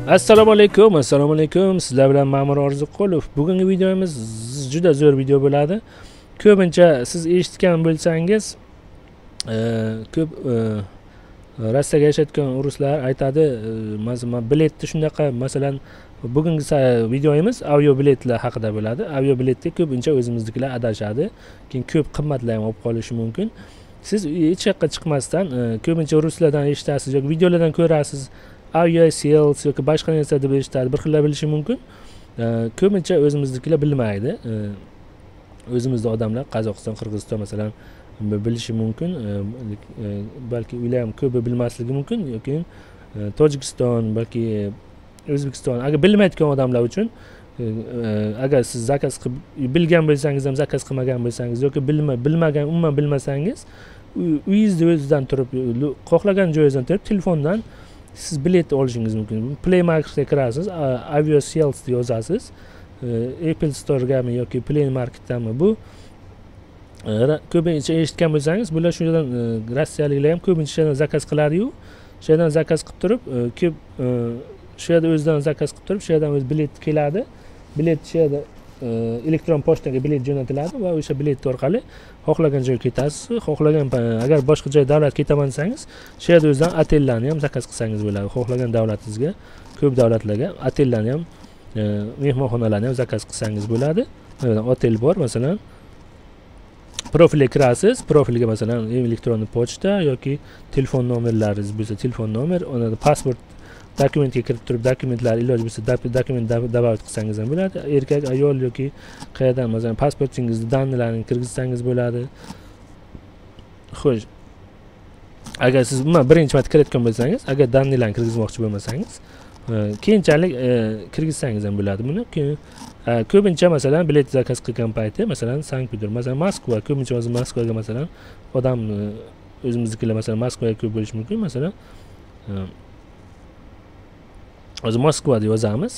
Assalomu alaykum. Sizlar bilan Ma'mur Orziqulov. Bugungi videomiz juda zo'r video bo'ladi. Ko'pincha siz eshitgan bo'lsangiz, ko'p Rossiyaga yashayotgan ruslar aytadi, masalan, biletni shunaqa, masalan, bugungi videomiz avio biletlar haqida bo'ladi. Avio biletga ko'pincha o'zimizdagilar adashadi. Keyin ko'p qimmatlar ham olib qolishi mumkin. Siz hech yoqqa chiqmasdan ko'pincha ruslardan eshitasiz yoki videolardan ko'rasiz. Avio sales yoki boshqa narsa deb eshitadi, bir xillar bilishi mumkin. Ko'pincha o'zimizdagilar bilmaydi. O'zimizda odamlar Qozog'iston, Qirg'iziston masalan bilishi mumkin. Balki ular ham ko'pi bilmasligi mumkin yoki Tojikiston, balki O'zbekiston. Agar bilmaydigan odamlar uchun agar siz zakaz qilib bilgan bo'lsangiz ham, zakaz qilmagan bo'lsangiz yoki bilmagan, umuman bilmasangiz, uyingizda o'zidan turib, xohlagan joyingizdan turib telefondan siz bilet olishingiz mumkin. Play Marketga kirasiz, Avio Sales deb yozasiz. Apple Store'gami yoki Play Market'dami bu ko'pincha eshitgan bo'lsangiz, bular shundan rossiyaliklar ham ko'pincha zakaz qiladi-yu, shu yerdan zakaz qilib turib, ko'p shu yerda o'zidan zakaz qilib turib, shu yerdan o'z bilet keladi. Bilet shu yerda elektron pochtaga bilet jo'natiladi va o'sha bilet orqali xohlagan joyga ketasiz. Xohlagan agar boshqa joy davlat ketaman desangiz, shu yerda o'zidan otellarni ham zakaz qilsangiz bo'ladi. Xohlagan davlatingizga, ko'p davlatlarga otellarni ham, mehmonxonalarni ham zakaz qilsangiz bo'ladi. Otel bor, masalan, profilga kirasiz. Profilga masalan elektron pochta yoki telefon nomerlaringiz bo'lsa, telefon nomer, unda pasport dokumentga kirib turib, dokumentlar iloj bo'lsa dokument добавить qilsangiz ham bo'ladi. Erkak, ayol yoki qayerdan masalan pasportingizni danlarini kirgizsangiz bo'ladi. Xo'sh. Agar siz birinchi marta kirayotgan bo'lsangiz, agar danlarini kirgizmoqchi bo'lmasangiz, keyinchalik kirgizsangiz ham bo'ladi buni. Ko'pincha masalan bilet zakaz qilgan payti, masalan Sankt-Peterburg, masalan Moskva, ko'pincha hozir Moskvaga masalan odam o'zimizdagilar masalan Moskvaga ko'p bo'lishi mumkin, masalan hozir Moskva deb yozamiz.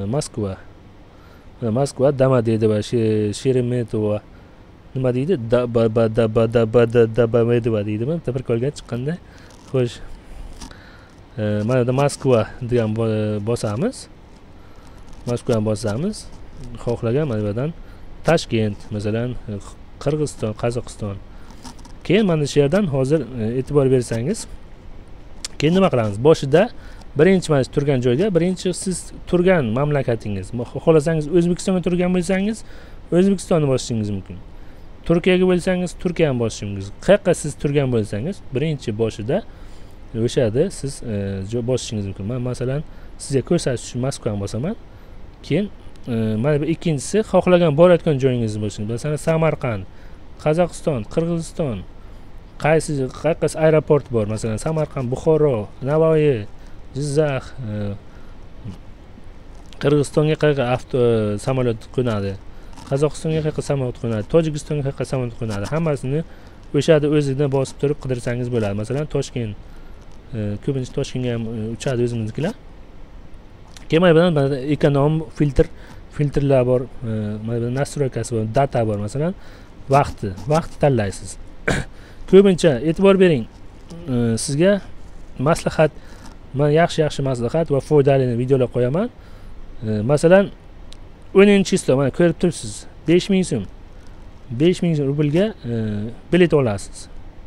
Moskva Domodedovo va Sheremetyevo nima deydi? Domodedovo deydimi? Tabriklarga chiqqanda. Xo'sh. Mana bu Moskva degan bosamiz. Moskva bosamiz. Xohlagan mana bu yerdan Toshkent, masalan, Qirg'iziston, Qozog'iston. Keyin mana shu yerdan hozir e'tibor bersangiz, keyin nima qilamiz? Boshida birinchi mana turgan joyga, birinchi siz turgan mamlakatingiz, xohlasangiz O'zbekistonga turgan bo'lsangiz, O'zbekistonni bosishingiz mumkin. Turkiyaga bo'lsangiz, Turkiyani bosishingiz. Qayerga siz turgan bo'lsangiz, birinchi boshida o'sha yerda siz bosishingiz mumkin. Men masalan sizga ko'rsatish uchun Moskvani bosaman. Keyin mana bu ikkinchisi xohlagan borayotgan joyingiz bo'lsin. Masalan Samarqand, Qozog'iston, Qirg'iziston, qaysi aeroport bor? Masalan Samarqand, Buxoro, Navoiy, Jizzax, Qirg'izistonga qayerga samolyot qo'nadi, Qozog'istonga qayerga samolyot qo'nadi, Tojikistonga qayerga samolyot qo'nadi, hammasini o'sha yerda o'zingizdan bosib turib qidirsangiz bo'ladi. Masalan Toshkent, ko'pincha Toshkentga ham uchadi o'zimizdagilar. Keyin mana bu ekonom filtrlar bor, mana bu nastroykasi bor, data bor, masalan vaqtni tanlaysiz. Ko'pincha e'tibor bering, sizga maslahat, men yaxshi maslahat va foydali videolar qo'yaman. Masalan 10-chislo mana ko'rib turibsiz, 5000 so'm. 5000 rublga bilet olasiz.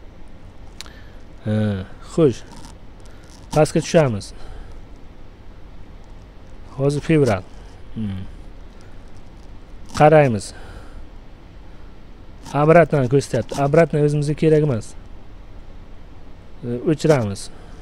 Xo'sh. Pastga tushamiz. Hozir fevral. Qaraymiz. Obratni ko'rsatyapti. Obratni o'zimizga kerak emas. O'chiramiz.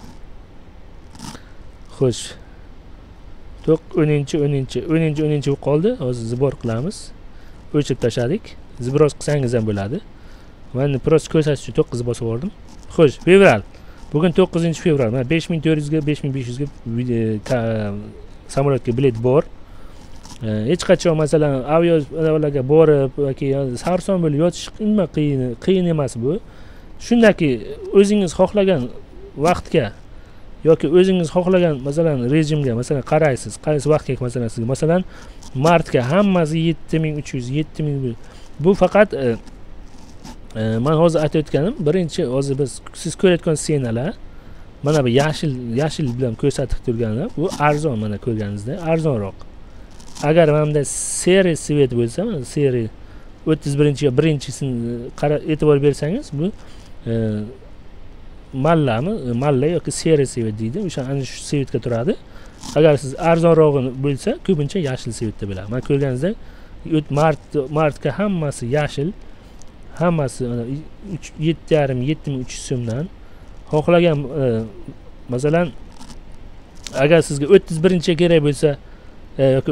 Xo'sh. 10-chi bo'lib qoldi. Hozir zibor qilamiz. O'chirib tashladik. Zibroz qilsangiz ham bo'ladi. Men prosta ko'rsatish uchun 9 bosib yubordim. Xo'sh, fevral. Bugun 9-fevral. Mana 5400 ga 5500 ga samolyotga bilet bor. Hech qachon masalan aviolarga borib yoki sarson bo'lib yotish qiyin emas bu. Shundaki o'zingiz xohlagan vaqtga yoki o'zingiz xohlagan masalan rejimga masalan qaraysiz, qaysi vaqtga masalan sizga masalan martga hammasi 7300, 7000 bu faqat men hozir aytayotganim birinchi hozir biz siz ko'rayotgan ssenalar mana bu yashil bilan ko'rsatib turganlar bu arzon, mana ko'rganingizdek arzonroq. Agar mana bunda seri svet bo'lsa, mana seri 31-ga birinchisini qarab e'tibor bersangiz, bu malla yoki seri svet deydi. O'sha ana shu svetga turadi. Agar siz arzonrog'ini bo'lsa, ko'pincha yashil svetda bo'ladi. Mana ko'rganingizdek, martga hammasi yashil. Hammasi 7,5-7300 so'mdan. Xohlagan masalan agar sizga 31-ga kerak bo'lsa yoki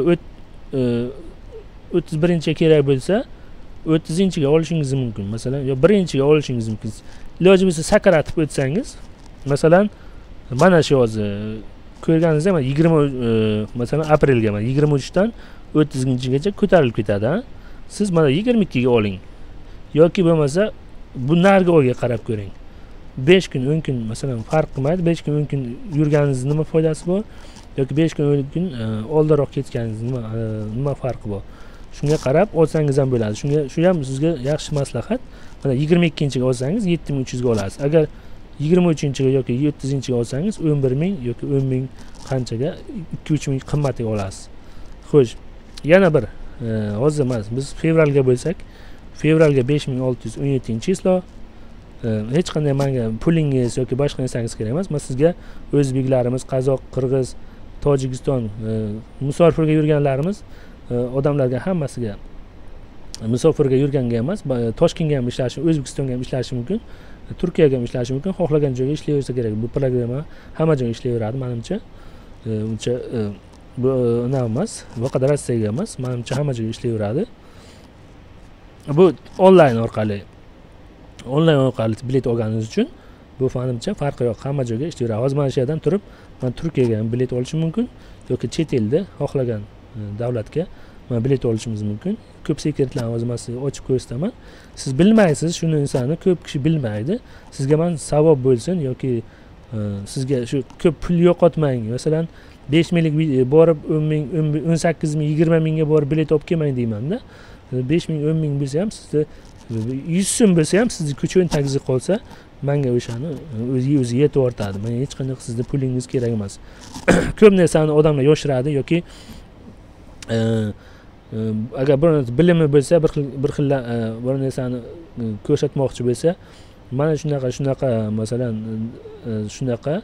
31-ga kerak bo'lsa 30-ga olishingiz mumkin. Masalan, yo 1-ga olishingiz mumkin. Iloji bo'lsa sakaratib o'tsangiz, masalan, mana shu hozir ko'rganingizdek, mana 20 masalan aprelga, mana 23dan 30-gacha ko'tarilib ketadi. Siz mana 22ga oling. Yoki bo'lmasa bu nargi oyga qarab ko'ring. 5 kun 10 kun masalan farq qilmaydi. 5 kun 10 kun yurganingiz nima foydasi bor? Yoki 5 kun 10 kun oldinroq ketganingiz nima farqi bor? Shunga qarab olsangiz ham bo'ladi. Shu ham sizga yaxshi maslahat. Mana 22-ga olsangiz 7300 ga olasiz. Agar 23-ga yoki 30-ga olsangiz 11000 yoki 10000 qanchaga 2-3 ming qimmatga olasiz. Xo'sh, yana bir hozir emas, biz fevralga bo'lsak, fevralga 5617-chislo. Hech qanday menga pulingiz yoki boshqa narsangiz kerak emas. Men sizga o'zbeklarimiz, qozoq, qirg'iz, Tojikiston musofirga yurganlarimiz odamlarga hammasiga musofirga yurganga emas, Toshkentga ham ishlashi, O'zbekistonga ham ishlashi mumkin, Turkiyaga ham ishlashi mumkin, xohlagan joyga ishlayversa kerak. Bu programma hamma joyga ishlayveradi menimcha. Uncha bu emas, bu qadar Rossiyaga emas, menimcha hamma joyga ishlayveradi. Bu onlayn orqali bilet olganingiz uchun bu menimcha farqi yo'q, hamma joyga ishlayveradi. Hozir mana shu yerdan turib, men Turkiyaga ham bilet olishim mumkin yoki chet elda xohlagan davlatga men bilet olishimiz mumkin. Ko'p sekretlarni hozir men sizga ochib ko'rsataman. Siz bilmaysiz, shuni insonni ko'p kishi bilmaydi. Sizga men savob bo'lsin yoki sizga shu ko'p pul yo'qotmang. Masalan, 5 minglik borib 10 ming, 18 ming, 20 mingga borib bilet olib kelmang deyman-da. 5 ming, 10 ming bo'lsa ham sizda 100 so'm bo'lsa ham sizni ko'chon tagizib qolsa, menga o'shani o'zi yetib ortadi. Menga hech qanday sizda pulingiz kerak emas. Ko'p narsani odamlar yoshiradi yoki agar bir bilimi bo'lsa, bir xil bir narsani ko'rsatmoqchi bo'lsa, mana shunaqa masalan shunaqa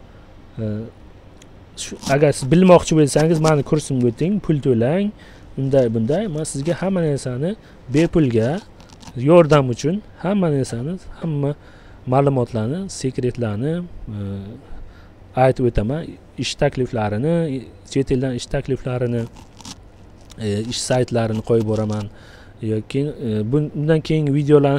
agar siz bilmoqchi bo'lsangiz, meni kursimga o'ting, pul to'lang, bunday men sizga hamma narsani bepulga yordam uchun hamma narsani, hamma ma'lumotlarni, sekretlarni aytib o'taman. Ish takliflarini, chet eldan ish takliflarini, ish saytlarini qo'yib boraman. Yoki bundan keyingi videolar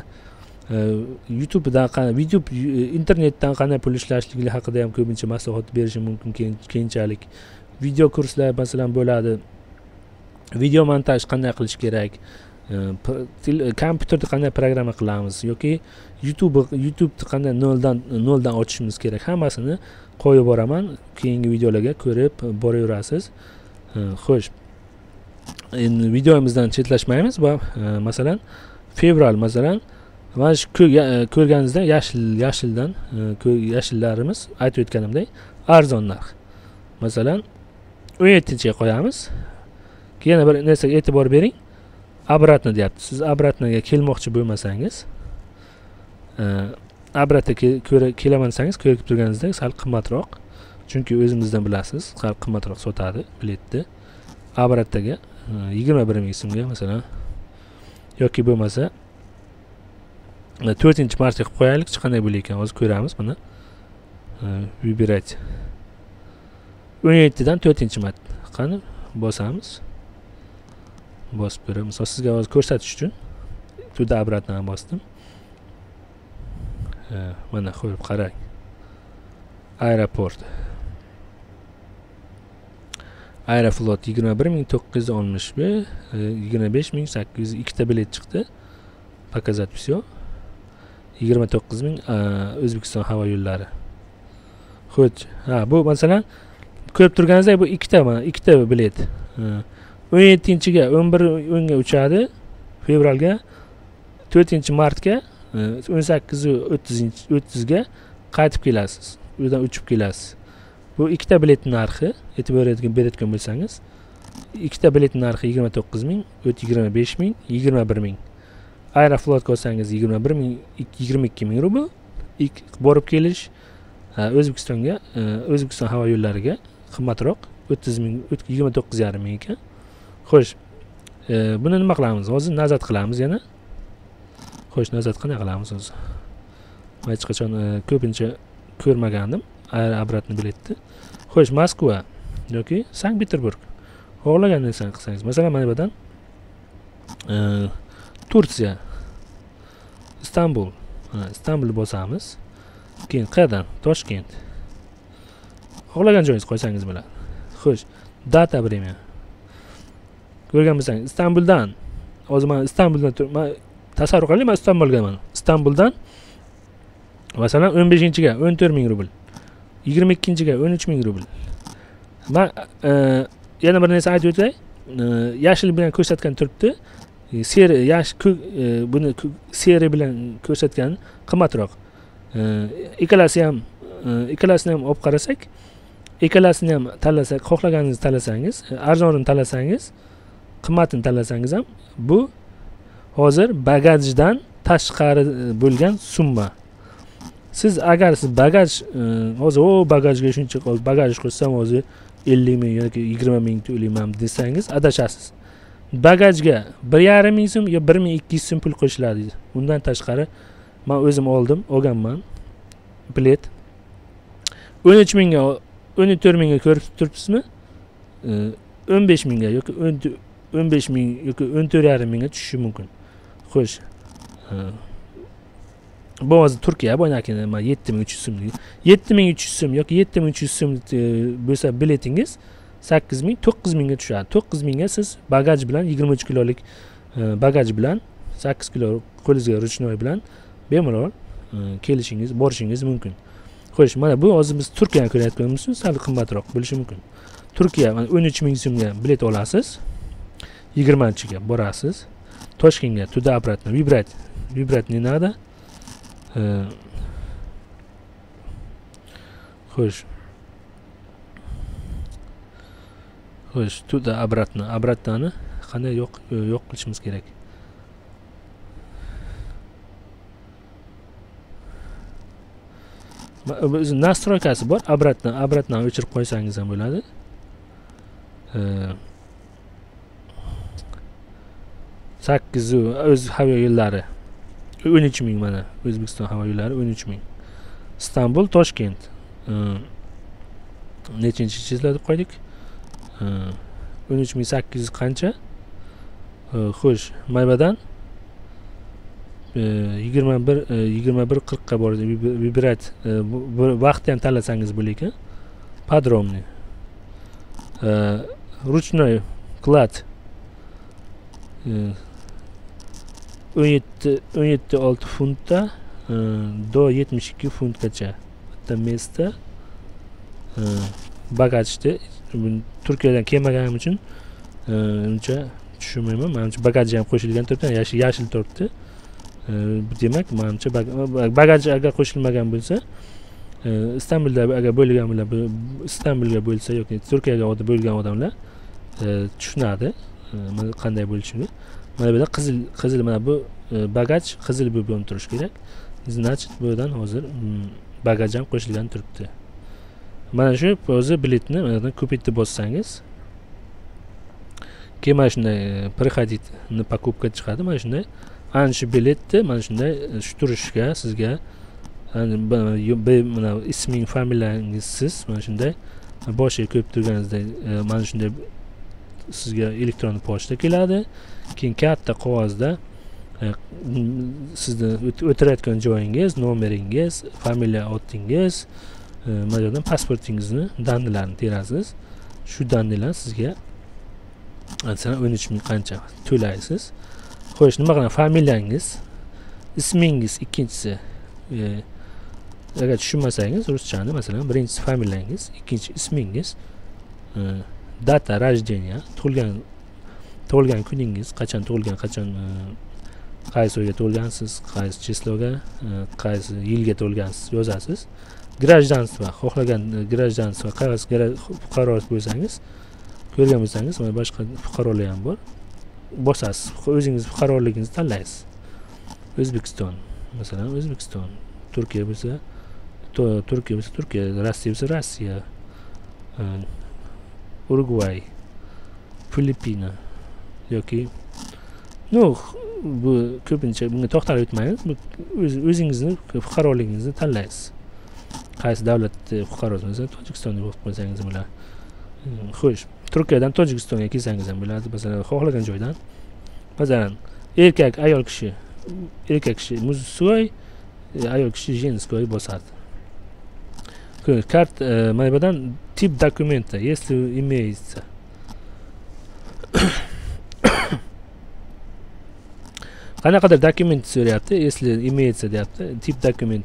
YouTube internetdan qanday pul ishlashligini haqida ham ko'pincha maslahat berishim mumkin keyinchalik. Video kurslar masalan bo'ladi. Video montaj qanday qilish kerak? Kompyuterda qanday programma qilamiz yoki YouTube'ni qanday noldan ochishimiz kerak? Hammasini qo'yib boraman. Keyingi videolarga ko'rib boraverasiz. Xo'sh. Endi videomizdan chetlashmaymiz va masalan fevral masalan mana shu ko'rganingizda yashillarimiz aytib o'tganimdek arzon narx. Masalan 17-ga qo'yamiz. Yana bir narsaga e'tibor bering. Обратно deyapti. Siz обратноga kelmoqchi bo'lmasangiz, обратно kelaman desangiz, ko'rib turganingizdek sal qimmatroq. Chunki o'zingizdan bilasiz, sal qimmatroq sotadi biletni. Обратноga 21 ming so'mga masalan yoki bo'lmasa 4-martga qilib qo'yaylik, qanday bo'lar ekan hozir ko'ramiz buni. Выбирать 17dan 4-mart qani bosamiz. Bosib ko'ramiz. Sizga hozir ko'rsatish uchun tunda обратно bosdim. Mana qo'yib qarang. Aeroport. Aeroflot 21961, 25800 ikkita bilet chiqdi. Показать всё. 29000 O'zbekiston havo yo'llari. Xo'sh, bu masalan ko'rib turganingizdek bu ikkita bilet. 17-ga 11:10 uchadi fevralga, 4-martga 18:30 ga qaytib kelasiz. u yerdan uchib kelasiz. Bu ikkita biletning narxi, e'tibor beradigan bo'lsangiz, ikkita biletning narxi 29 ming, 25 ming, 21 ming. Aeroflotga olsangiz 21 ming, 22 ming rubl. Borib kelish O'zbekistonga, O'zbekiston havo yo'llariga qimmatroq, 30 ming, 29,5 ming ekan. Xo'sh, buni nima qilamiz? Hozir nazat qilamiz yana. Xo'sh, nazat qanday qilamiz o'zi? Men hech qachon ko'pincha ko'rmagandim обратный biletni. Xo'sh, Moskva yoki Sankt-Peterburg xohlagan narsani qilsangiz, masalan, mana bu yerdan Tursiya, Istanbul, Istanbul bosamiz. Keyin qayerdan? Toshkent. Xohlagan joyingiz qo'ysangiz bo'ladi. Xo'sh, data время. Ko'rgan bo'lsangiz, Istanbuldan, hozir men Istanbuldan tasavvur qiling, men Istanbulgaman. Istanbuldan masalan 15-ga 14 ming rubl, 22-ga 13 ming rubl. Men yana bir narsa aytib o'tay. Yashil bilan ko'rsatgan turibdi. Seri buni seri bilan ko'rsatgan qimmatroq. Ikkalasini ham olib qarasak, ikkalasini ham tanlasak, xohlaganingizni tanlasangiz, arzonini tanlasangiz, qimmatini tanlasangiz ham bu hozir bagajdan tashqari bo'lgan summa. Siz agar siz bagaj hozir bagajga shuncha bagaj qo'shsam hozir 50 ming yoki 20 ming to'layman desangiz adashasiz. Bagajga 1,5 ming so'm yo 1200 so'm pul qo'shiladi. Undan tashqari men o'zim olganman bilet. 13 mingga 14 mingga ko'rib turibsizmi? 15 mingga yoki 15 ming yoki 14,5 mingga tushishi mumkin. Xo'sh. Bu hozir Turkiya bo'ynaki 7300 so'm. 7300 so'm yoki 7300 so'm bo'lsa biletingiz 8 ming, 9 mingga tushadi. 9 mingga siz bagaj bilan 23 kilolik bagaj bilan 8 kilo qo'lingizga ruchnoy bilan bemalol kelishingiz, borishingiz mumkin. Xo'sh, mana bu hozir biz Turkiyani ko'rayotganimiz uchun sal qimmatroq bo'lishi mumkin. Turkiya 13 ming so'mga bilet olasiz. 20-chiga borasiz. Toshkentga tуда обратно вибрать не надо. Xo'sh. Xo'sh, tуда обратно qanday yo'q qilishimiz kerak? O'zi nastroykasi bor. Обратно o'chirib qo'ysangiz ham bo'ladi. O'z havo yo'llari 13 ming mana. O'zbekiston havo yo'llari 13 ming. Istanbul, Toshkent. Nechinchi chizlar deb qo'ydik? 13800 qancha? Xo'sh, maybadan 21:40 ga boradi. Vibrat vaqtni ham tanlasangiz bo'lar. Podromni. Ruchnoy klad 17,6 funtda do 72 funtgacha. Bitta mesda bagajda Turkiyadan kelmaganim uchun uncha tushunmayman. Menimcha bagajga ham qo'shilgan turibdi, yashil turibdi. Demak, menimcha bagaj agar qo'shilmagan bo'lsa, Istanbulda agar bo'lgan bilan Istanbulga bo'lsa yoki Turkiyaga bo'lgan odamlar tushunadi qanday bo'lishini. Mana bu yerda qizil mana bu bagaj qizil bo'lib turishi kerak. Значит, bu yerdan hozir bagaj ham qo'shilgan turibdi. Mana shu o'zi biletni mana ko'paytirib bossangiz, keyin mana shunday приходить na покупка chiqadi. Mana shunday ana shu biletni mana shunday turishga sizga mana isming, familiyangiz siz mana shunday boshiga ko'p turganingizdek mana shunday sizga elektron pochta keladi. Keyin katta qog'ozda sizni o'tirayotgan joyingiz, nomeringiz, familiya otingiz, mana yerdan pasportingizni dandilarini terasiz. Shu dandilar sizga masalan 13 ming qancha to'laysiz. Xo'sh, nima qiladi? Familiyangiz, ismingiz ikkinchisi. Agar tushunmasangiz ruschani, masalan, birinchisi familiyangiz, ikkinchi ismingiz, data rождения, tug'ilgan kuningiz, qachon tug'ilgan, qachon qaysi oyga tug'ilgansiz, qaysi chisloga, qaysi yilga tug'ilgansiz yozasiz. grajdanstvo, xohlagan grajdanstvo, qog'oz fuqarosi bo'lsangiz, ko'rgan bo'lsangiz, mana boshqa fuqarolar ham bor. Bosasiz, o'zingiz fuqaroligingizni tanlaysiz. O'zbekiston, masalan, O'zbekiston, Turkiya bo'lsa, Turkiya, Rossiya bo'lsa Rossiya, Urugvay, Filippina yoki bu ko'pincha bunga to'xtalib o'tmaymiz. O'zingizni fuqaroligingizni tanlaysiz. Qaysi davlat fuqarosi bo'lsa, Tojikistonda bo'lib qolsangiz bo'ladi. Xo'sh, Turkiyadan Tojikistonga kelsangiz ham bo'ladi. Masalan, xohlagan joydan. Masalan, erkak kishi muzskoy, ayol kishi женской bosadi. Mana bu yerdan tip dokumenta, если имеется. Qanaqadir dokument so'rayapti, если имеется deyapti. Tip dokument,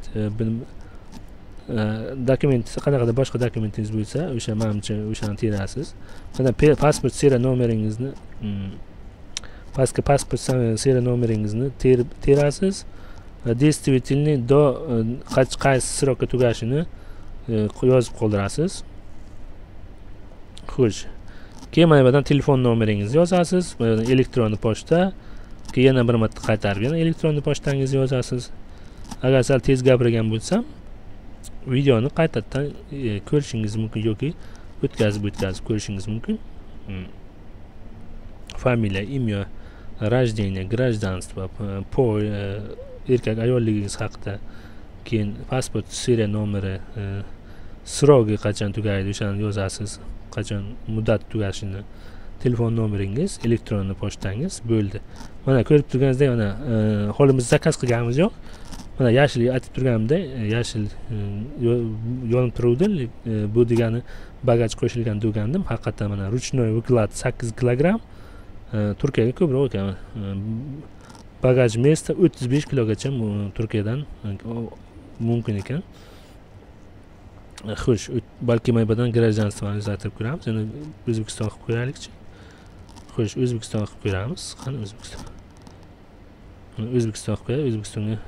dokument qanaqadir boshqa dokumentingiz bo'lsa, o'sha menimcha o'shani terasiz. Mana pasport serial nomeringizni, pasport serial nomeringizni terasiz. Действительный до qaysi srokka tugashini yozib qoldirasiz. Xo'sh. Keyin mana bu yerdan telefon nomeringizni yozasiz, elektron pochta, keyin yana bir marta qaytarib yana elektron pochtangizni yozasiz. Agar sal tez gapirgan bo'lsam, videoni qaytadan ko'rishingiz mumkin yoki o'tkazib ko'rishingiz mumkin. Familiya, imyo, rождение, гражданство, erkak ayolligingiz haqida, keyin pasport serial nomeri, srogi qachon tugaydi o'shani yozasiz, qachon muddat tugashini, telefon nomeringiz, elektron pochtangiz bo'ldi. Mana ko'rib turganingizdek, mana holimiz zakaz qilganimiz yo'q. Mana yashil aytib turganimda, yashil yonib turuvdi. Bu degani bagaj qo'shilgan degandim. Haqiqatan mana ruchnoy выклад 8 kilogramm. Turkiyaga ko'proq ekan. Bagaj место 35 kilogacha Turkiyadan mumkin ekan. Xo'sh, balki maybadan grajdanstvoni uzatib ko'ramiz. Endi O'zbekiston qilib qo'yaylikchi. Xo'sh, O'zbekiston qilib ko'ramiz. Qani O'zbekiston? O'zbekiston qilib qo'yay, O'zbekistonga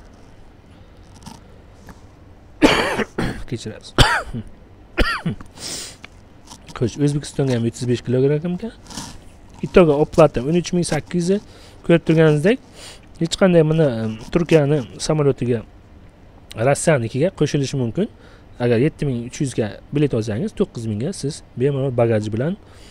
kechirasiz. Xo'sh, O'zbekistonga ham 35 kilogrammga. Itoga oplata 13800 ko'rib turganingizdek, hech qanday mana Turkiyani samolyotiga Rossiyanikiga qo'shilishi mumkin. Agar 7300 ga bilet olsangiz, 9000 ga siz bemalol bagaj bilan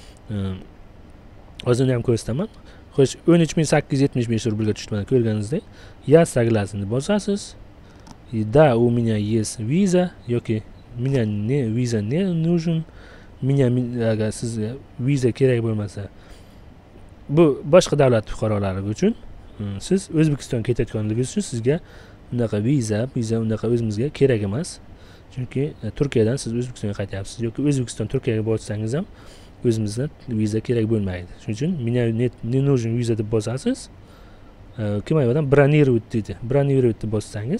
o'zini ham ko'rsataman. Xo'sh, 13875 rublga tushdi mana ko'rganingizdek. Я согласен bosasiz. Да, у меня есть виза yoki меня viza не нужен. Agar sizga viza kerak bo'lmasa, bu boshqa davlat fuqarolari uchun, siz O'zbekistonga ketayotganingiz uchun sizga unaqa viza unaqa o'zimizga kerak emas. Chunki Turkiyadan siz O'zbekistonga qaytyapsiz yoki O'zbekiston Turkiyaga borsangiz ham o'zimizdan viza kerak bo'lmaydi. Shuning uchun меня не нужен viza deb bosasiz. Keyin bronировать deydi. Bronировать deb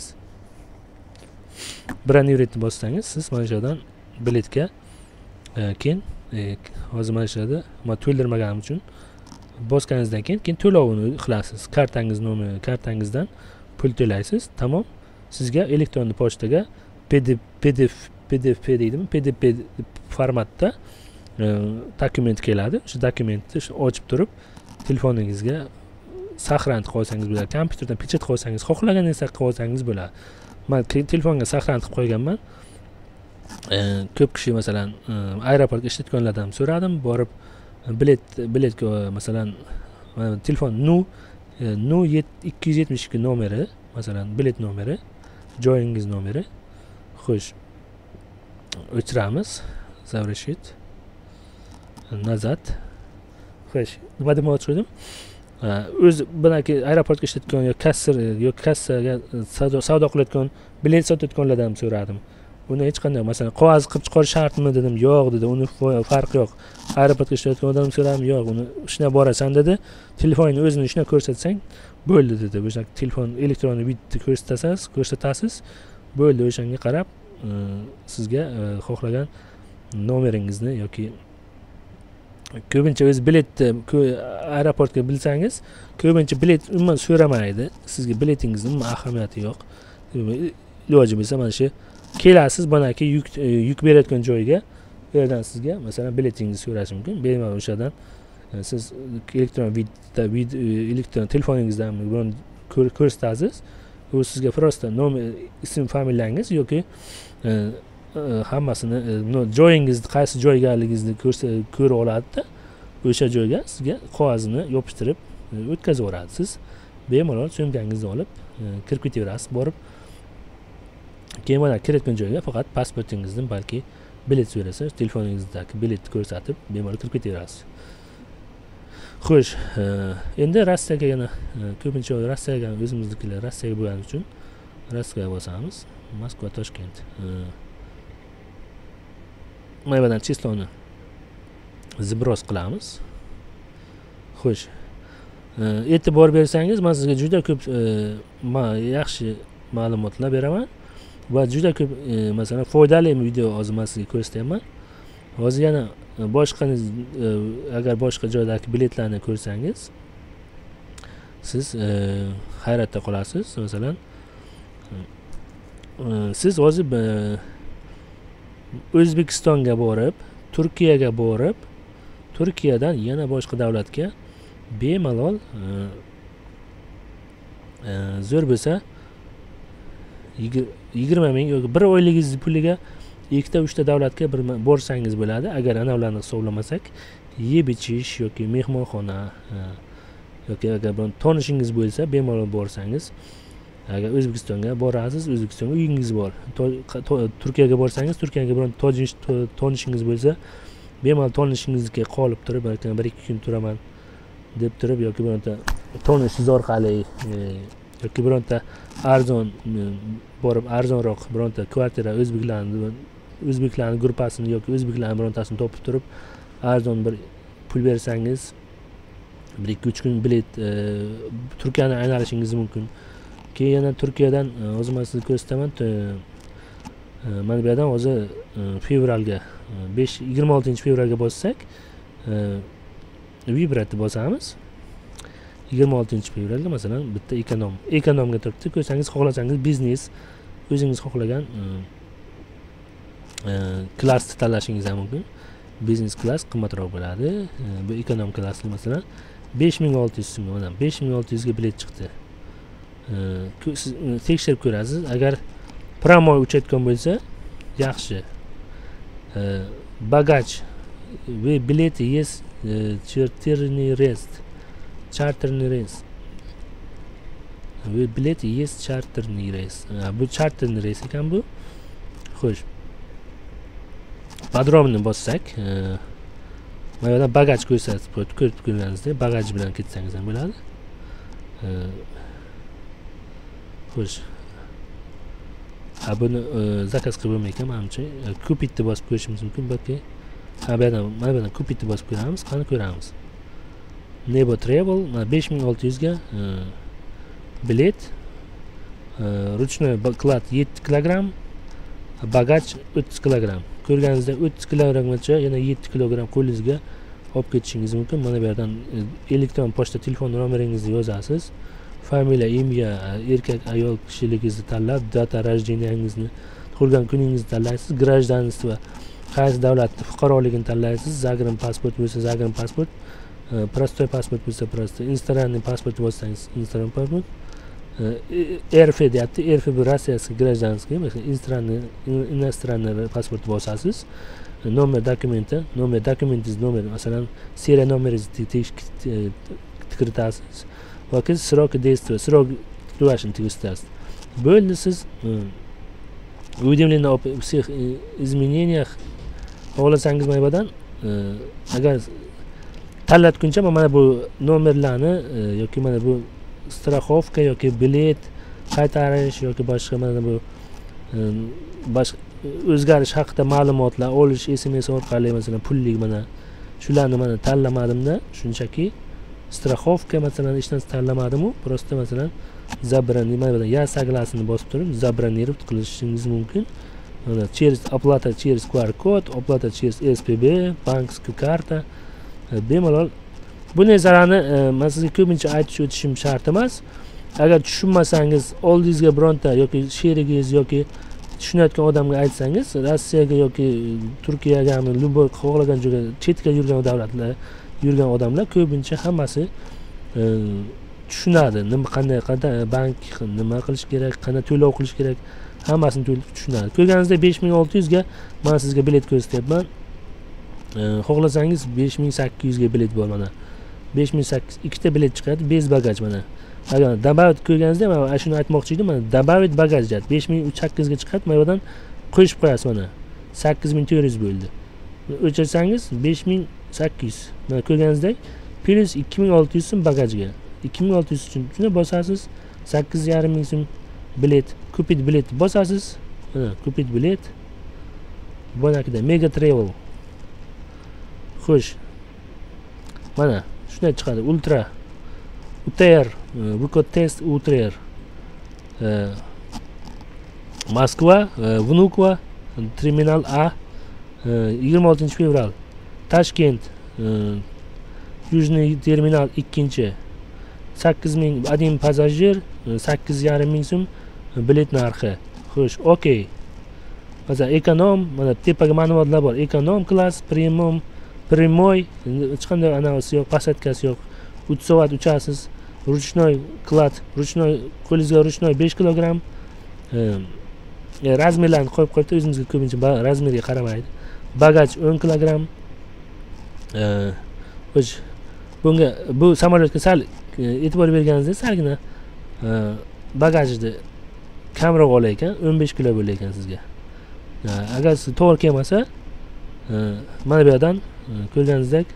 bossangiz, siz mana shu yerdan biletga keyin hozir mana shu yerda men to'ldirmaganim uchun bosganingizdan keyin to'lovini qilasiz. Kartangizdan pul to'laysiz. Tamom. Sizga elektron pochtaga PDF deydimi? PDF formatda dokument keladi. Shu dokumentni ochib turib telefoningizga saqlantirib qo'ysangiz bo'ladi. Kompyuterdan pechat qo'ysangiz, xohlaganingizni qilsangiz bo'ladi. Men telefonga saqlantirib qo'yganman. Ko'p kishi masalan aeroportga ishlatganlardan so'radim, borib biletga masalan telefon nu 272 nomeri, masalan bilet nomeri, joyingiz nomeri. Xo'sh, o'chiramiz. Zavrashit. Nazad. Xo'sh, nima demoqchi edim? O'z bunaki aeroportga ishlatgan yoki kassaga savdo qilayotgan, bilet sotayotganlardan so'radim. Uni hech qanday masalan qog'oz qilib chiqarish shartmi dedim. Yo'q dedi. Uni farqi yo'q. Aeroportga ishlayotgan odam so'radim. Yo'q, uni ishna borasan dedi. Telefoningni o'zini ishna ko'rsatsang bo'ldi dedi. O'sha telefon elektron bitni ko'rsatasiz. Bo'ldi, o'shanga qarab sizga xohlagan nomeringizni yoki ko'pincha o'z biletni aeroportga bilsangiz, ko'pincha bilet umuman so'ramaydi. Sizga biletingizni umuman ahamiyati yo'q. Iloji bo'lsa mana shu kelasiz bunaki yuk berayotgan joyga, bu yerdan sizga masalan biletingizni so'rash mumkin. Bemalol o'shadan siz elektron telefoningizdan buni ko'rsatasiz. U sizga prosta nomer, ism, familiyangiz yoki hammasini joyingizni qaysi joygaligini ko'rib oladi-da, o'sha joyga sizga qog'ozini yopishtirib o'tkazib yuboradi. Siz bemalol so'mkangizni olib kirib ketaverasiz, borib keyin mana kirayotgan joyga faqat pasportingizni balki bilet so'rasa, telefoningizdagi biletni ko'rsatib bemalol kirib ketaverasiz. Xo'sh, endi Rossiyaga yana ko'pincha Rossiyaga o'zimiznikilar Rossiyaga bo'lgani uchun Rossiyaga bosamiz. Moskva, Toshkent. Mana bu yerdan chisloni zibros qilamiz. Xo'sh. E'tibor bersangiz, men sizga juda ko'p yaxshi ma'lumotlar beraman va juda ko'p masalan foydali video hozir men sizga ko'rsatyapman. Hozir yana boshqa agar boshqa joydagi biletlarni ko'rsangiz, siz hayratda qolasiz. Masalan, siz hozir O'zbekistonga borib, Turkiyaga borib, Turkiyadan yana boshqa davlatga bemalol zo'r bo'lsa 20 ming yoki 1 oyligingiz puliga ikkita 3ta davlatga borsangiz bo'ladi. Agar anavlarni hisoblamasak, yeb ichish yoki mehmonxona yoki agar tanishingiz bo'lsa bemalol borsangiz, agar O'zbekistonga borasiz, O'zbekistonga uyingiz bor. Turkiyaga borsangiz, Turkiyaga biron tanishingiz bo'lsa, bemalol tanishingizga qolib turib, balki 1-2 kun turaman deb turib yoki bironta tanishingiz orqali yoki bironta arzon borib arzonroq bironta kvartira o'zbeklarning gruppasini yoki o'zbeklarning birontasini topib turib arzon bir pul bersangiz 1-2-3 kun bilet Turkiyani aylananishingiz mumkin. Keyin yana Turkiyadan hozir men sizga ko'rsataman. Mana bu yerdan hozir fevralga 26-fevralga bossak vibratni bosamiz. 26-fevralga masalan bitta ekonomga turibdi. Ko'rsangiz, xohlasangiz biznes, o'zingiz xohlagan klassni tanlashingiz ham mumkin. Biznes klass qimmatroq bo'ladi. Bu ekonom klassni masalan 5600 so'm, mana 5600 ga bilet chiqdi. Siz tekshirib ko'rasiz. Agar promo uchayotgan bo'lsa, yaxshi. Bagaj ve bileti есть charterный reyes. Ve bileti есть charterный reyes. Bu charterный reyes ekan bu. Xo'sh. Podrobni bossak, mana yerda bagaj ko'rsatib ko'rib ko'rganingizda bagaj bilan ketsangiz ham bo'ladi. Xo'sh. Buni zakaz qilib bo'lmaydi, menimcha kupitni bosib ko'rishimiz mumkin. Balki mana bu yerdan kupitni bosib ko'ramiz, qani ko'ramiz. Nebo Travel 5600 ga bilet, ruchnoy klad 7 kilogramm, bagaj 30 kilogramm. Ko'rganingizda 30 kilogrammgacha yana 7 kilogramm qo'lingizga olib ketishingiz mumkin. Mana bu yerdan elektron pochta telefon nomeringizni yozasiz. Familiya, imya, erkak, ayol kishiligingizni tanlab, data rождениyangizni, tug'ilgan kuningizni tanlaysiz, grajdanstvo va qaysi davlatning fuqaroligini tanlaysiz. Zagran pasport bo'lsa, Zagran pasport, prostoy pasport bo'lsa, prostoy, inostranniy pasport bo'lsangiz, inostranniy pasport. RF deyapti. RF bu Rossiyaskiy grajdanskiy, inostranniy pasport bosasiz. Nomer dokumentingiz nomer, masalan, seriya nomeringizni kiritasiz. Yoki сроки действия, срок вашего государства. Bo'ldi, siz уведомление о всех изменениях xohlasangiz mana bu yerdan agar tanlatguncha mana bu nomerlarni yoki mana bu страховка yoki bilet qaytarish yoki boshqa mana bu boshqa o'zgarish haqida ma'lumotlar olish SMS orqali masalan pullik mana shularni mana tanlamadimda, shunchaki страховка masalan hech narsa tanlamadim-u, просто masalan забронировать, я согласен bosib turib забронировать qilishingiz mumkin. Mana через оплата через QR-kod, оплата через SPB, bankovская karta bemalol. Bu narsalarni men sizga ko'pincha aytib o'tishim shart emas. Agar tushunmasangiz, oldingizga bironta yoki sherigingiz yoki tushunayotgan odamga aytsangiz, Rossiyaga yoki Turkiyagami, любой xohlagan joyga chetga yurgan davlatlar, yurgan odamlar ko'pincha hammasi tushunadi. Qanday bank nima qilish kerak, qanday to'lov qilish kerak, hammasini tushunadi. Ko'rganingizdek 5600 ga men sizga bilet ko'rsatyapman. Xohlasangiz 5800 ga bilet bor mana. 5800 ikkita bilet chiqadi, bez bagaj mana. Agar добавить ko'rganingizda men shuni aytmoqchi edim, mana добавить bagaj deyapti. 5800 ga chiqadi, men yerdan qo'shib qo'yasiz mana. 8400 bo'ldi. O'chirsangiz 5800. Mana ko'rganingizdek plus 2600 so'm bagajga. 2600 uchun shuni bosasiz, 8500 ming so'm bilet, kupit bilet bosasiz. Mana kupit bilet. Bunaqada Mega Travel. Xo'sh. Mana shunday chiqadi. Ultra UTR, Выход тест UTR. Moskva, Внуково, terminal A, 26 fevral. Toshkent, Yujniy terminal 2. 8000 один passajir, 8500 ming so'm bilet narxi. Xo'sh, okey. Masalan, ekonom, mana tepaga ma'lumotlar bor. Ekonom klass, premium, прямой, hech qanday anavisi yo'q, pasatkasi yo'q. 3 soat uchasiz. Ruchnoy klad, ruchnoy qo'lingizga ruchnoy 5 kilogramm. Razmerlarni qo'yib qo'ydi, o'zingizga ko'pincha razmerga qaramaydi. Bagaj 10 kilogramm. Xo'sh, bunga bu samolyotga sal e'tibor berganingizda salgina bagajni kamroq olar ekan, 15 kilo bo'lar ekan sizga. Agar siz to'g'ri kelmasa, mana bu yerdan ko'rganingizdek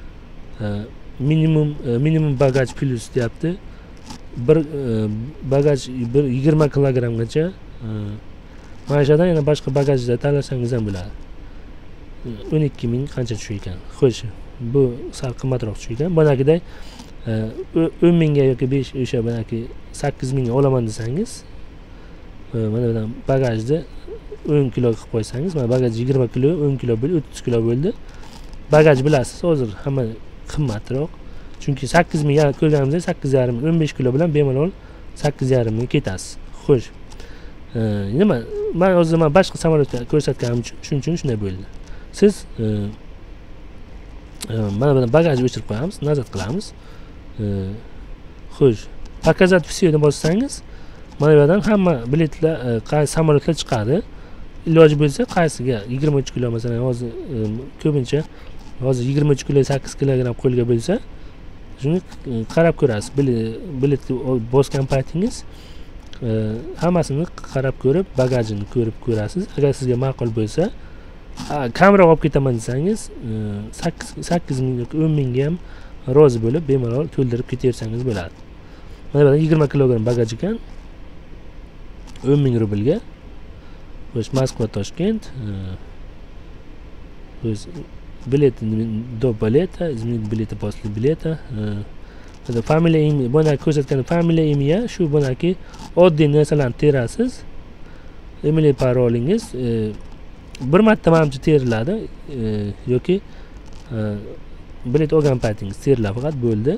minimum bagaj plus deyapti. Bir bagaj 20 kilogrammgacha. Mana shu yerdan yana boshqa bagajlar tanlasangiz ham bo'ladi. 12 ming qancha tushish ekan. Xo'sh, bu sal qimmatroq tushish ekan. Bunaqaday 10 mingga yoki 5 o'sha bunaqi 8 mingga olaman desangiz, mana budan bagajni 10 kilo qilib qo'ysangiz, mana bagaj 20 kilo, 10 kilo bo'ldi, 30 kilo bo'ldi. Bagaj bilasiz, hozir hamma qimmatroq. Chunki 8 ming ko'rganimizda 8,5 15 kilo bilan bemalol 8,5 ming ketasiz. Xo'sh. Nima? Men o'zim boshqa samolyotda ko'rsatganim uchun shunday bo'ldi. Siz mana buni bagajni o'chirib qo'yamiz, nazar qilamiz. Xo'sh. Показать все deb bossangiz, mana bu yerdan hamma biletlar, qaysi samolyotlar chiqadi. Iloji bo'lsa, qaysiga 23 kilo masalan, hozir ko'pincha hozir 23 kilo 8 kilogramm qo'lga bo'lsa, shuni qarab ko'rasiz. Biletni bosgan paytingiz hammasini qarab ko'rib, bagajini ko'rib ko'rasiz. Agar sizga ma'qul bo'lsa, kamroq olib ketaman desangiz, 8 ming yoki 10 mingga ham rozi bo'lib, bemalol to'ldirib ketaversangiz bo'ladi. Mana bu 20 kilogramm bagaj ekan. 10 ming rublga. Xo'sh, Moskva, Toshkent. Xo'sh, bilet до билета, изменить билеты после билета. Familiya imya, buni ko'rsatgan familiya imya shu bunaki oddiy narsalarni terasiz. Email parolingiz bir marta menimcha teriladi yoki bilet olgan paytingiz teriladi faqat bo'ldi.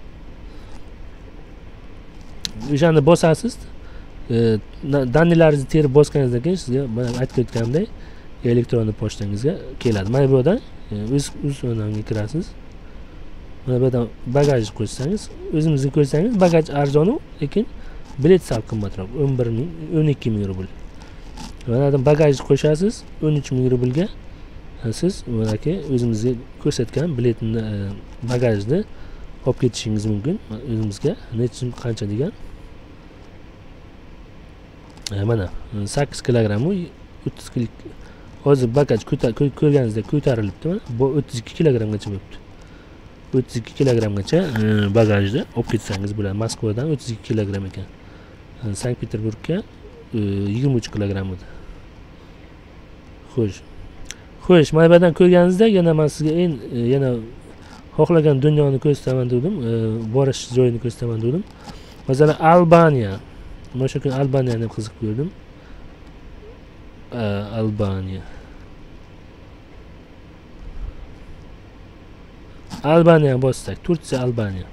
O'shani bosasiz. Daniyalaringizni terib bosganingizdan keyin sizga mana aytib o'tganimdek elektron pochtangizga keladi. Mana bu yerdan o'z o'rniga kirasiz. Mana bu yerdan bagaj qo'ysangiz, o'zingizni ko'rsangiz bagaj arzon, lekin bilet sal qimmatroq, 11 ming, 12 ming rubl. Mana bu yerdan bagaj qo'shasiz, 13 ming rublga siz manaki o'zingizga ko'rsatgan biletni, bagajni olib ketishingiz mumkin. O'zimizga necha qancha degan. Mana 8 kilogramm 30 kg. Hozir bagaj ko'rganingizdek ko'tarilibdi. Mana bu 32 kilogrammgacha bo'libdi. 32 kilogrammgacha bagajni olib ketsangiz bo'ladi. Moskvadan 32 kilogramm ekan. Sankt-Peterburgga 23 kilogramm edi. Xo'sh. Xo'sh, mana bu yerdan ko'rganingizda yana men sizga yana xohlagan dunyoni ko'rsataman dedim, borish joyini ko'rsataman dedim. Masalan, Albaniya. Mana shu kun Albaniyani ham qiziq ko'rdim. Albaniya. Albaniya bossak, Turkiya, Albaniya.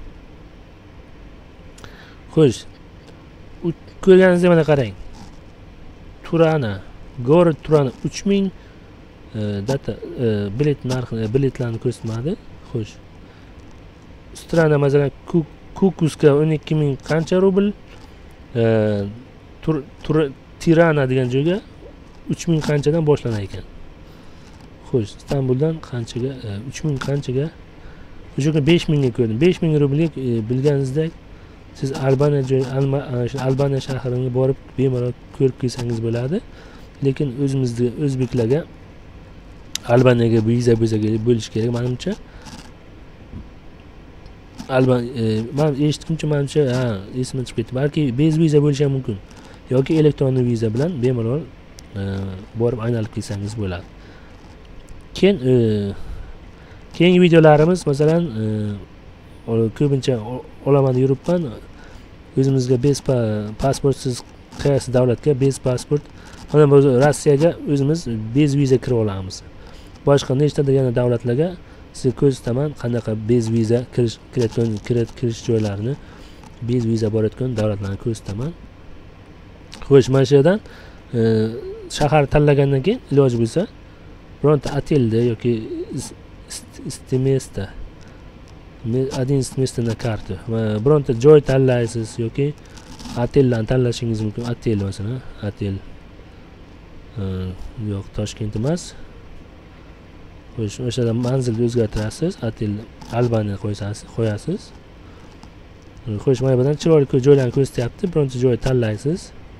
Xo'sh. Ko'rganingizda mana qarang. Turana. Gorod turani 3000, data bilet narxi, biletlarni ko'rsatmadi. Xo'sh. Strana masalan Kukuska 12000 qancha rubl, Tirana degan joyga 3000 qanchadan boshlanar ekan. Xo'sh, Istanbuldan qanchaga, 3000 qanchaga? O'sha kun 5000 ga ko'rdim. 5000 rublga bilganingizdek, siz Albaniya shahriga borib bemalol ko'rib kelsangiz bo'ladi. Lekin o'zimizda o'zbeklarga Albaniyaga viza bo'lish kerak menimcha. Men eshitganimcha menimcha, esimdan chiqib ketdi. Balki bez viza bo'lishi ham mumkin. Yoki elektron viza bilan bemalol borib aylanib kelsangiz bo'ladi. Keyingi videolarimiz masalan ko'pincha olaman yuribman. O'zimizga bez pasportsiz qaysi davlatga bez pasport, mana bu Rossiyaga o'zimiz bez viza kirib olamiz. Boshqa nechta yana davlatlarga siz ko'rsataman qanaqa bez viza kirish joylarini, bez viza borayotgan davlatlarni ko'rsataman. Xo'sh, mana shu yerdan shahar tanlagandan keyin iloji bo'lsa bironta otelda yoki istimesta на karta bironta joy tanlaysiz yoki otellarni tanlashingiz mumkin. Otel masalan, otel yo'q, Toshkent emas. Xo'sh, o'sha yerda manzilni o'zgartirasiz, otel Albaniya qo'yasiz. Xo'sh, mana bu yerdan chiroyli joylarni ko'rsatyapti. Bironta joy tanlaysiz.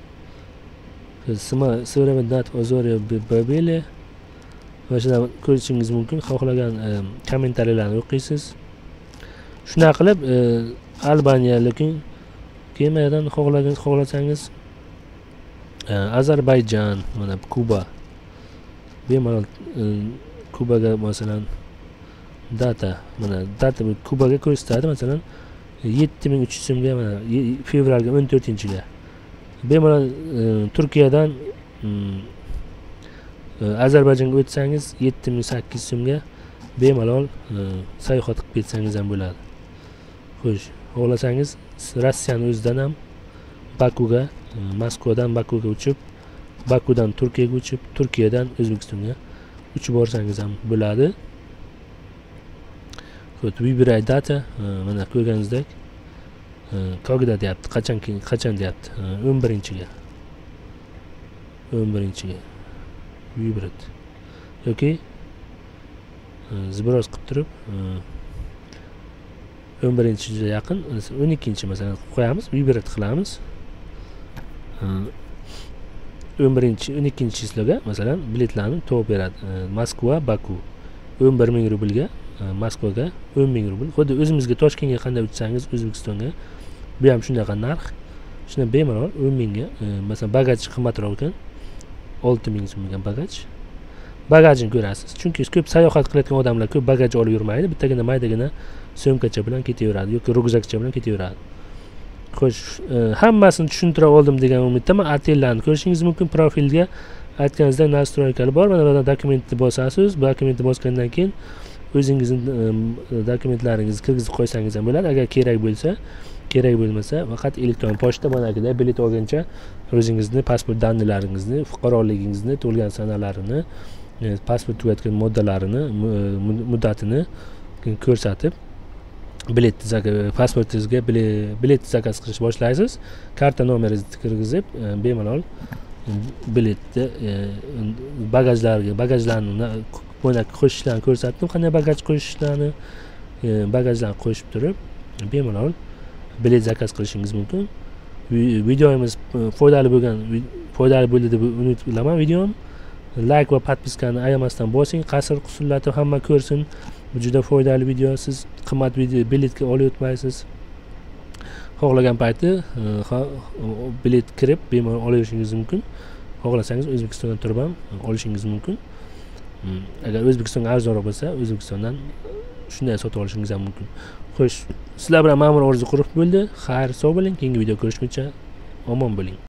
Современный Ozorya Babeli va shunday ko'rishingiz mumkin. Xohlagan kommentariyalarni o'qiysiz. Shunday qilib Albaniya, lekin kemadan xohlasangiz Ozarbayjon, mana Kuba. Bemalol Kubaga masalan mana data Kubaga ko'rsatadi. Masalan 7300 so'mga, mana fevralga 14-ga. Bemalol Turkiyadan Ozarbayjonga o'tsangiz 7800 so'mga bemalol sayohat qilib ketsangiz ham bo'ladi. Xo'sh, xohlasangiz Rossiyaning o'zidan ham Bakuga, Moskvadan Bakuga uchib, Bakudan Turkiyaga uchib, Turkiyadan O'zbekistonga uchib borsangiz ham bo'ladi. Xo'sh, выбирай data, mana ko'rganingizdek когда deyapti, qachon deyapti. 11-ga. 11-ga. Vibrat. Yoki zibros qilib turib 11-ga yaqin 12 masalan qo'yamiz, vibrat qilamiz. 12 chisloga masalan biletlarni to'p beradi. Moskva, Baku 11000 rublga, Moskvaga 10000 rubl. Xuddi o'zimizga Toshkentga qanday uchsangiz O'zbekistonga bu ham shunaqa narx. Shuni bemalol 10000 ga, masalan bagaj qimmatroq ekan. 6000 so'mga bagaj. Bagajni ko'rasiz. Chunki ko'p sayohat qilayotgan odamlar ko'p bagaj olib yurmaydi. Bittagina maydagina so'mkacha bilan ketaveradi yoki ryukzakcha bilan ketaveradi. Xo'sh, hammasini tushuntira oldim degan umiddaman. Otellarni ko'rishingiz mumkin. Profilga aytganingizdek nastroykalar bor. Mana bu dokumentni bosasiz. Bu dokumentni bosgandan keyin o'zingizning dokumentlaringizni kirgizib qo'ysangiz ham bo'ladi. Agar kerak bo'lsa, kerak bo'lmasa faqat elektron pochta managida bilet olguncha o'zingizni pasport danlilaringizni, fuqaroligingizni, to'lgan sanalarini, pasport tugatgan moddalarini, muddatini ko'rsatib pasportingizga bilet zakaz qilish boshlaysiz. Karta nomeringizni kirgizib bemalol biletni bagajlarni qo'shishlarni ko'rsatdim. Qanday bagaj qo'shishlarni, bagajlarni qo'shib turib bemalol bilet zakaz qilishingiz mumkin. Videomiz foydali bo'ldi deb umid qilaman. Videom like va podpiskani ayamasdan bosing. Qasr qusullatib hamma ko'rsin. Bu juda foydali video. Siz qimmat biletga olayotmaysiz. Xohlagan payti bilet kirib bemalol olishingiz mumkin. Xohlasangiz O'zbekistondan turib ham olishingiz mumkin. Agar O'zbekistonga arzonroq bo'lsa, O'zbekistondan shunday sotib olishingiz ham mumkin. Xo'sh, sizlar bilan Ma'mur Orziqulov bo'ldi. Xayr, sog' bo'ling. Keyingi video ko'rishguncha omon bo'ling.